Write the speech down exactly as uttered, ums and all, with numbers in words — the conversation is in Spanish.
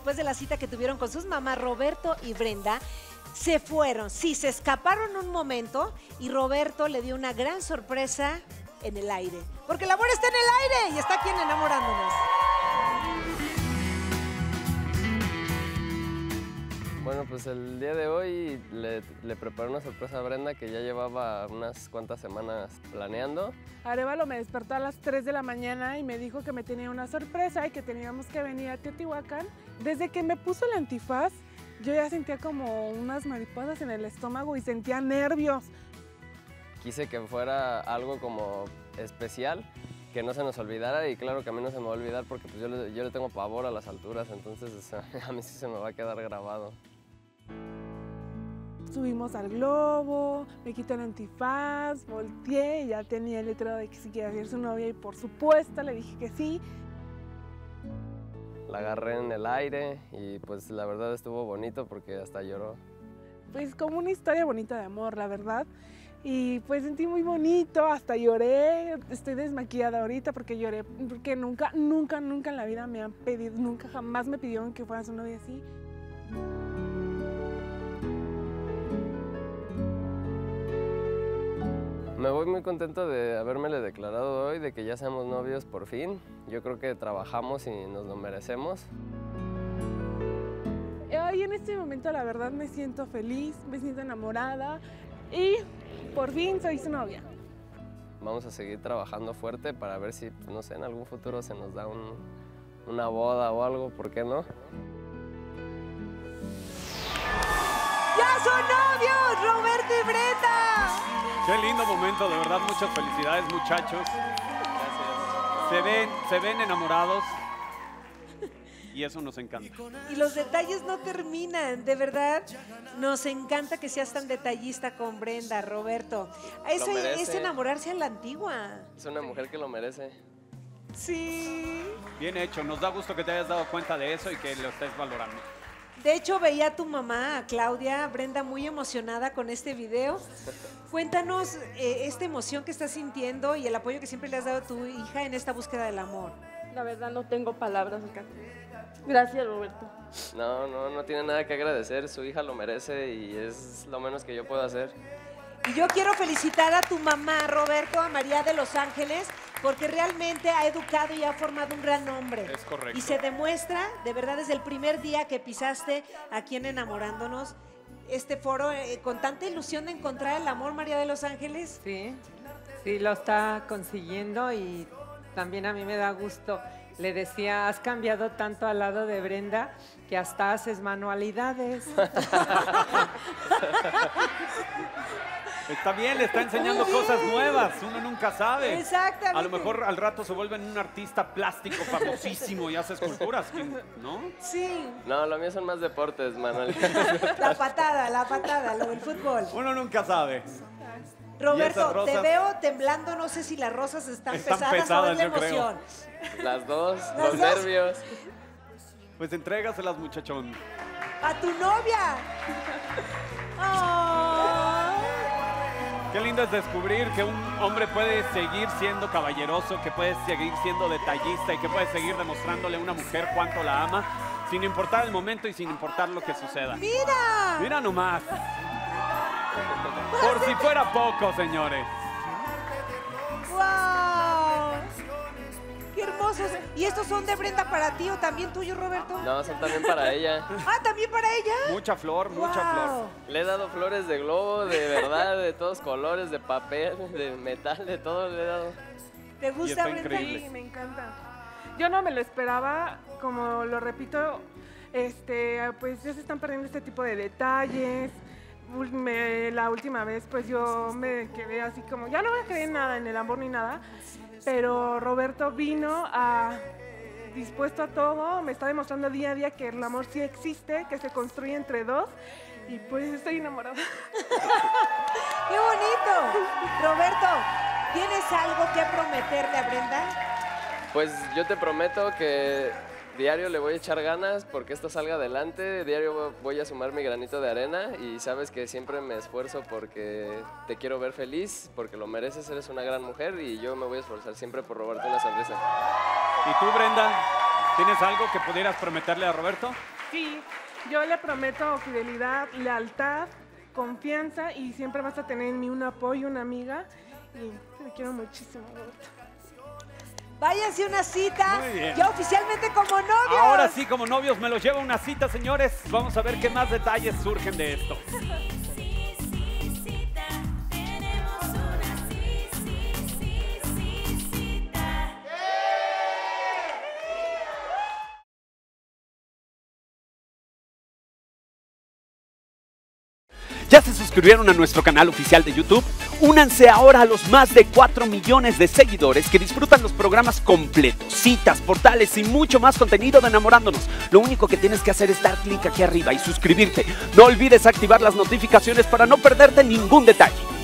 después de la cita que tuvieron con sus mamás Roberto y Brenda, se fueron. Sí, se escaparon un momento y Roberto le dio una gran sorpresa en el aire. Porque el amor está en el aire y está aquí en Enamorándonos. Bueno, pues el día de hoy le, le preparé una sorpresa a Brenda que ya llevaba unas cuantas semanas planeando. Arévalo me despertó a las tres de la mañana y me dijo que me tenía una sorpresa y que teníamos que venir a Teotihuacán. Desde que me puso el antifaz, yo ya sentía como unas mariposas en el estómago y sentía nervios. Quise que fuera algo como especial, que no se nos olvidara, y claro que a mí no se me va a olvidar porque pues yo, le, yo le tengo pavor a las alturas, entonces o sea, a mí sí se me va a quedar grabado. Subimos al globo, me quité el antifaz, volteé y ya tenía el letrero de que si quería ser su novia y por supuesto le dije que sí. La agarré en el aire y pues la verdad estuvo bonito porque hasta lloró. Pues como una historia bonita de amor, la verdad. Y pues sentí muy bonito, hasta lloré, estoy desmaquillada ahorita porque lloré, porque nunca, nunca, nunca en la vida me han pedido, nunca jamás me pidieron que fuera su novia así. Me voy muy contento de habérmele declarado hoy, de que ya seamos novios por fin. Yo creo que trabajamos y nos lo merecemos. Hoy en este momento la verdad me siento feliz, me siento enamorada y por fin soy su novia. Vamos a seguir trabajando fuerte para ver si, pues, no sé, en algún futuro se nos da un, una boda o algo, ¿por qué no? ¡Ya son novios, Roberto y Brenda! Qué lindo momento, de verdad, muchas felicidades, muchachos. Gracias. Se ven, se ven enamorados y eso nos encanta. Y los detalles no terminan, de verdad. Nos encanta que seas tan detallista con Brenda, Roberto. Eso es enamorarse a la antigua. Es una mujer que lo merece. Sí. Bien hecho, nos da gusto que te hayas dado cuenta de eso y que lo estés valorando. De hecho, veía a tu mamá, a Claudia, Brenda, muy emocionada con este video. Cuéntanos eh, esta emoción que estás sintiendo y el apoyo que siempre le has dado a tu hija en esta búsqueda del amor. La verdad no tengo palabras acá. Gracias, Roberto. No, no, no tiene nada que agradecer, su hija lo merece y es lo menos que yo puedo hacer. Y yo quiero felicitar a tu mamá, Roberto, a María de Los Ángeles, porque realmente ha educado y ha formado un gran hombre. Es correcto. Y se demuestra, de verdad, desde el primer día que pisaste aquí en Enamorándonos, este foro, eh, con tanta ilusión de encontrar el amor, María de Los Ángeles. Sí, sí lo está consiguiendo y también a mí me da gusto. Le decía, has cambiado tanto al lado de Brenda que hasta haces manualidades. Está bien, le está enseñando cosas nuevas, uno nunca sabe. Exactamente. A lo mejor al rato se vuelven un artista plástico famosísimo y hace esculturas, ¿no? Sí. No, lo mío son más deportes, Manuel. La patada, la patada, lo del fútbol. Uno nunca sabe. Roberto, rosas? te veo temblando, no sé si las rosas están, Están pesadas, pesadas, o es la yo creo. emoción. Las dos, ¿Las los dos? nervios. Pues entrégaselas, muchachón. ¡A tu novia! ¡Oh! Qué lindo es descubrir que un hombre puede seguir siendo caballeroso, que puede seguir siendo detallista y que puede seguir demostrándole a una mujer cuánto la ama, sin importar el momento y sin importar lo que suceda. ¡Mira! Mira nomás. Por si fuera poco, señores. ¡Wow! ¡Qué hermosos! ¿Y estos son de Brenda para ti o también tuyos, Roberto? No, son también para ella. Ah, ¿también para ella? Mucha flor, mucha Wow. flor. Le he dado flores de globo, de verdad, de todos colores, de papel, de metal, de todo le he dado. ¿Te gusta, está Brenda? increíble. Sí, me encanta. Yo no me lo esperaba, como lo repito, este, pues ya se están perdiendo este tipo de detalles. Ul- me- la última vez pues yo me quedé así como, ya no voy a creer en nada, en el amor ni nada, pero Roberto vino a, dispuesto a todo, me está demostrando día a día que el amor sí existe, que se construye entre dos y pues estoy enamorada. ¡Qué bonito! Roberto, ¿tienes algo que prometerle a Brenda? Pues yo te prometo que diario le voy a echar ganas porque esto salga adelante, diario voy a sumar mi granito de arena y sabes que siempre me esfuerzo porque te quiero ver feliz, porque lo mereces, eres una gran mujer y yo me voy a esforzar siempre por robarte una sonrisa. ¿Y tú, Brenda, tienes algo que pudieras prometerle a Roberto? Sí, yo le prometo fidelidad, lealtad, confianza y siempre vas a tener en mí un apoyo, una amiga. Y te quiero muchísimo, Roberto. Váyanse a una cita, Muy bien. ya oficialmente como novios. Ahora sí, como novios, me los llevo a una cita, señores. Vamos a ver qué más detalles surgen de esto. ¿Ya se suscribieron a nuestro canal oficial de YouTube? Únanse ahora a los más de cuatro millones de seguidores que disfrutan los programas completos, citas, portales y mucho más contenido de Enamorándonos. Lo único que tienes que hacer es dar clic aquí arriba y suscribirte. No olvides activar las notificaciones para no perderte ningún detalle.